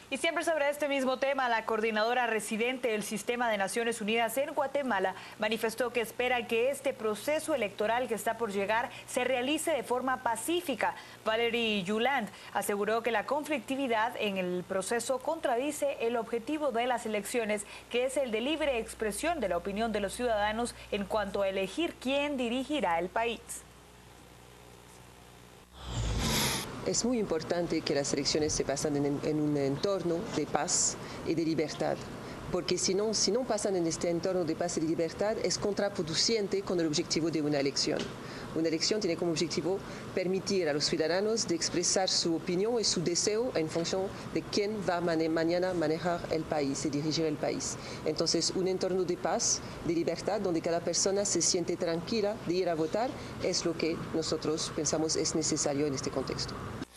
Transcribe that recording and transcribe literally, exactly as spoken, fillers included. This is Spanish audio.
Y siempre sobre este mismo tema, la coordinadora residente del Sistema de Naciones Unidas en Guatemala manifestó que espera que este proceso electoral que está por llegar se realice de forma pacífica. Valerie Yuland aseguró que la conflictividad en el proceso contradice el objetivo de las elecciones, que es el de libre expresión de la opinión de los ciudadanos en cuanto a elegir quién dirigirá el país. Es muy importante que las elecciones se pasen en, en un entorno de paz y de libertad, porque si no, si no pasan en este entorno de paz y de libertad, es contraproducente con el objetivo de una elección. Una elección tiene como objetivo permitir a los ciudadanos de expresar su opinión y su deseo en función de quién va a mane mañana manejar el país y dirigir el país. Entonces, un entorno de paz, de libertad, donde cada persona se siente tranquila de ir a votar, es lo que nosotros pensamos es necesario en este contexto.